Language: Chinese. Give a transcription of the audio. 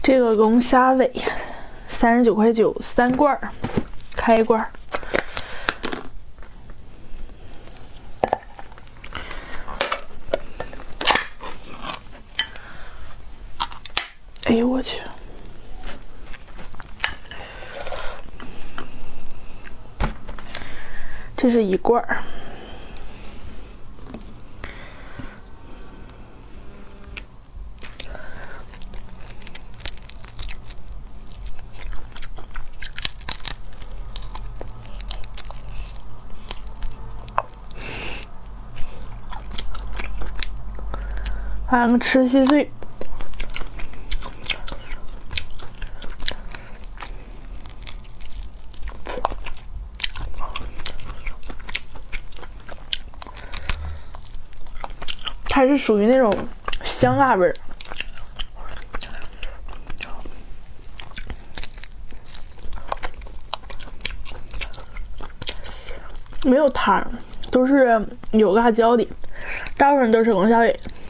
这个龙虾尾39.9块，3罐儿，开罐儿。哎呦我去！这是1罐儿。 还能吃稀碎，它是属于那种香辣味儿，没有汤，都是有辣椒的，大部分都是龙虾尾。